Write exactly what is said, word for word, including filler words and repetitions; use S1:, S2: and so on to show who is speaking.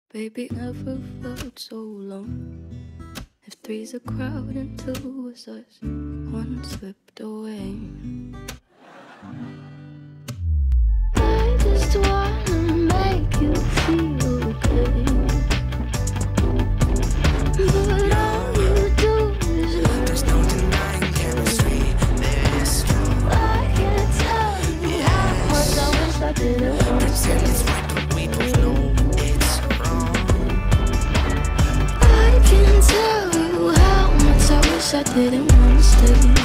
S1: Baby, never felt so alone. If three's a crowd and two was us, one slipped away. I just wanna make you feel good, but all you do is hurt. There's no denying chemistry, there is strong. I can't tell you yeah, how much I wish I didn't want to pretend it's right, but we both know it's wrong. I can't tell you how much I wish I didn't want to stay.